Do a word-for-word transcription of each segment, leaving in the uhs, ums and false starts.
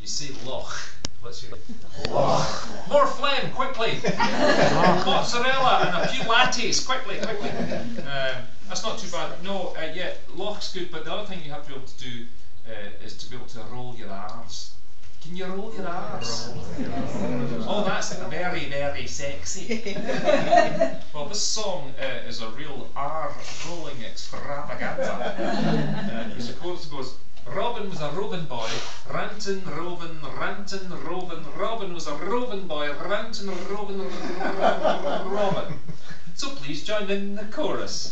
say loch. What's your loch? More phlegm, quickly. Mozzarella and a few lattes, quickly, quickly. Uh, that's not too bad. No, uh, yeah, loch's good, but the other thing you have to be able to do uh, is to be able to roll your R's. Can you roll your R's? Oh, that's very, very sexy. Well, this song uh, is a real R rolling extravaganza. Because uh, the chorus goes, Robin was a roving boy, rantin' rovin', rantin' rovin'. Robin was a roving boy, rantin' rovin', Robin. So please join in the chorus.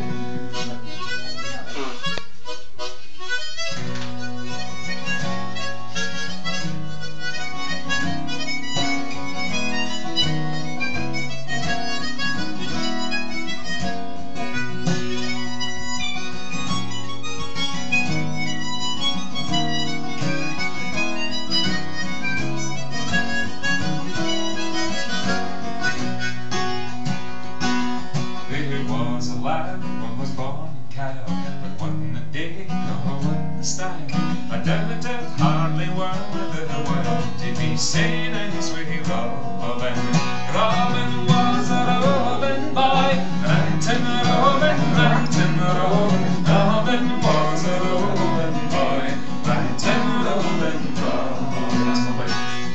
One was born in Kyle, but one a day, no one the style. I doubt it hardly worth the while to be saying as we Robin. Robin was a roving boy, rantin' Rovin, rantin' Rovin. Robin was a roving boy, rantin' Rovin, Robin. That's my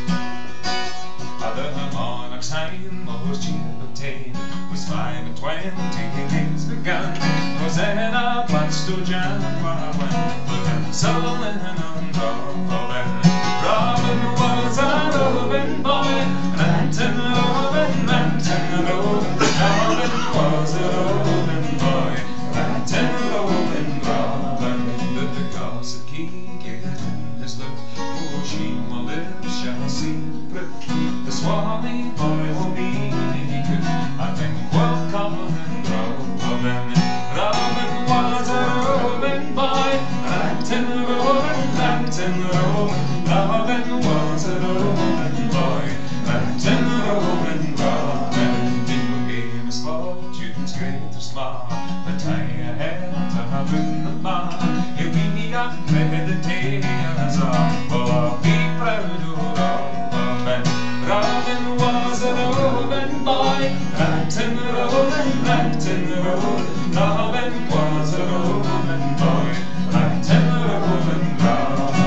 way. Other monarch's time, most cheap obtained, was five and twenty. Begun was in a bloodstone jam when sullen on Robin. Robin was a roving boy, rantin' Rovin, rantin' Rovin. Robin was a roving boy, rantin' Rovin, Robin. But the gossip king get in his look, oh, she will live, shall see the proof. The swarmy boy will be good, I think we'll come. Robin, Robin was a roving boy, rantin' Rovin, rantin' Rovin. Robin was a roving boy, rantin' Rovin, Robin. People gave him his fortunes, great or small, but tie a head to a room of mine. If we got read the tales of, well, I'll be proud of Robin. Robin was a roving boy, rantin' Rovin, rantin' Rovin. Robin was a roving boy, rantin' Rovin, Robin.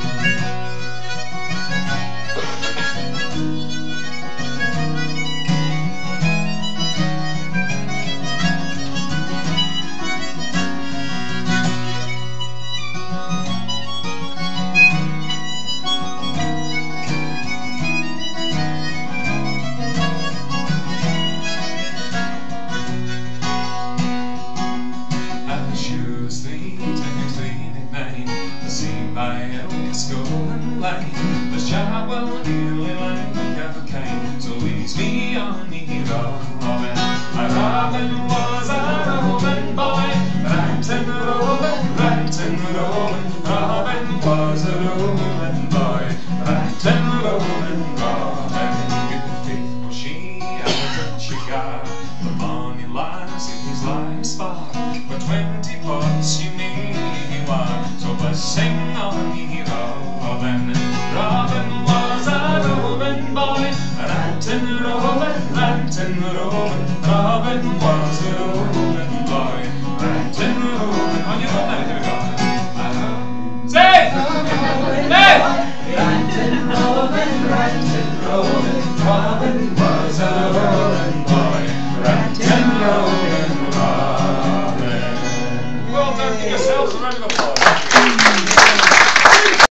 The shower nearly like a cane, so leaves me on the Robin. Robin was a roving boy, rantin' Rovin, rantin' Rovin. Robin was a roving boy, rantin' Rovin, Robin. Good faithful she, and the she got the money lies in his life's bar. For twenty bucks you made him one, so let's sing on the Robin. Robin was a roving boy, rantin' Rovin, rantin' Rovin. Robin was a roving boy, rantin' Rovin. On your own now, here we go. Uh, say! Say! Rantin' Rovin, rantin' Rovin. Robin was a roving boy, rantin' Rovin, Robin. Well done, give yourselves a round of applause.